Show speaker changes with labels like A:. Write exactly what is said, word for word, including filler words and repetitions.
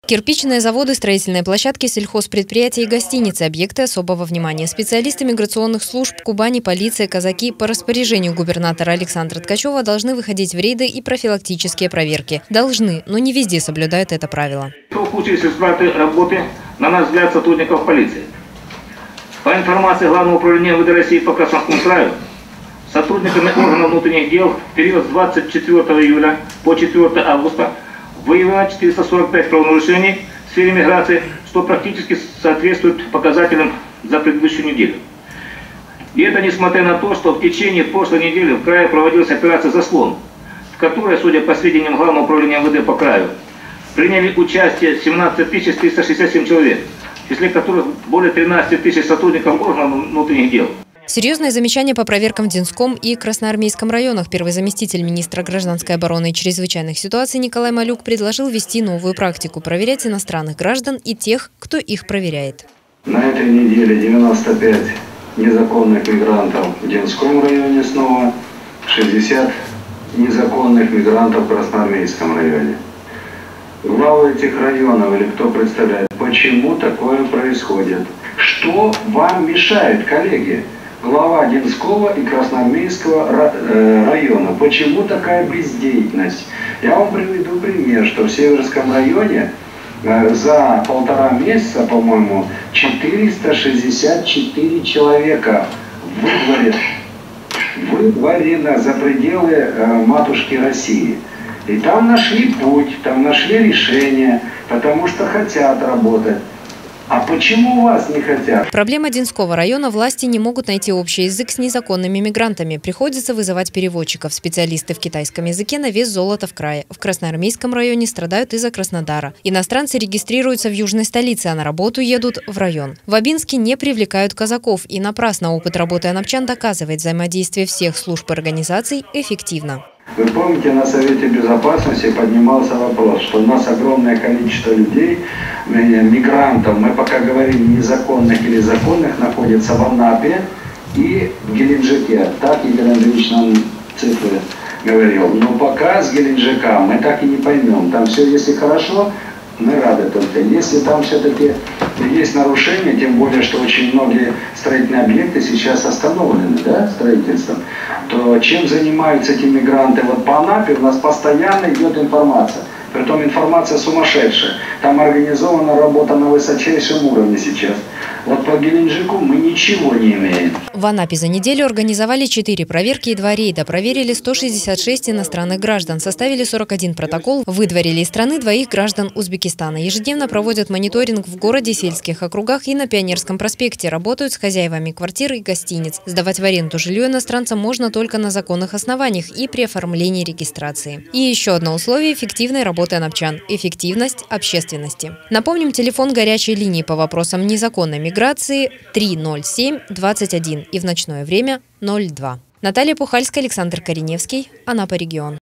A: Кирпичные заводы, строительные площадки, сельхозпредприятия и гостиницы – объекты особого внимания. Специалисты миграционных служб Кубани, полиция, казаки по распоряжению губернатора Александра Ткачева должны выходить в рейды и профилактические проверки. Должны, но не везде соблюдают это правило.
B: В случае расплаты работы, на наш взгляд, сотрудников полиции. По информации Главного управления эм вэ дэ России по Краснодарскому краю, сотрудниками органов внутренних дел в период с двадцать четвёртого июля по четвёртое августа выявлено четыреста сорок пять правонарушений в сфере миграции, что практически соответствует показателям за предыдущую неделю. И это несмотря на то, что в течение прошлой недели в крае проводилась операция «Заслон», в которой, судя по сведениям Главного управления эм вэ дэ по краю, приняли участие семнадцать тысяч триста шестьдесят семь человек, в числе которых более тринадцати тысяч сотрудников органов внутренних дел.
A: Серьезные замечания по проверкам в Динском и Красноармейском районах. Первый заместитель министра гражданской обороны и чрезвычайных ситуаций Николай Малюк предложил ввести новую практику – проверять иностранных граждан и тех, кто их проверяет.
C: На этой неделе девяносто пять незаконных мигрантов в Динском районе снова, шестьдесят незаконных мигрантов в Красноармейском районе. Главы этих районов или кто представляет, почему такое происходит? Что вам мешает, коллеги? Глава Динского и Красноармейского района. Почему такая бездеятельность? Я вам приведу пример, что в Северском районе за полтора месяца, по-моему, четыреста шестьдесят четыре человека выдворено, выдворено за пределы матушки России. И там нашли путь, там нашли решение, потому что хотят работать. А почему вас не хотят?
A: Проблема Динского района: власти не могут найти общий язык с незаконными мигрантами. Приходится вызывать переводчиков. Специалисты в китайском языке на вес золота в крае. В Красноармейском районе страдают из-за Краснодара. Иностранцы регистрируются в южной столице, а на работу едут в район. В Абинске не привлекают казаков. И напрасно опыт работы анапчан доказывает, взаимодействие всех служб и организаций эффективно.
C: Вы помните, на Совете Безопасности поднимался вопрос, что у нас огромное количество людей, мигрантов, мы пока говорим незаконных или законных, находятся в Анапе и в Геленджике. Так Игорь Андреевич нам цифры говорил. Но пока с Геленджика мы так и не поймем. Там все, если хорошо, мы рады только. Если там все-таки есть нарушения, тем более, что очень многие строительные объекты сейчас остановлены, да, строительством, то чем занимаются эти мигранты? Вот по Анапе у нас постоянно идет информация. Притом информация сумасшедшая. Там организована работа на высочайшем уровне сейчас. Вот по Геленджику мы ничего не имеем.
A: В Анапе за неделю организовали четыре проверки и два рейда. Проверили сто шестьдесят шесть иностранных граждан, составили сорок один протокол, выдворили из страны двоих граждан Узбекистана. Ежедневно проводят мониторинг в городе, сельских округах и на Пионерском проспекте. Работают с хозяевами квартир и гостиниц. Сдавать в аренду жилье иностранцам можно только на законных основаниях и при оформлении регистрации. И еще одно условие эффективной работы анапчан – эффективность общественности. Напомним, телефон горячей линии по вопросам незаконной миграции три ноль семь двадцать один и в ночное время ноль два. Наталья Пухальская, Александр Кореневский, Анапа регион.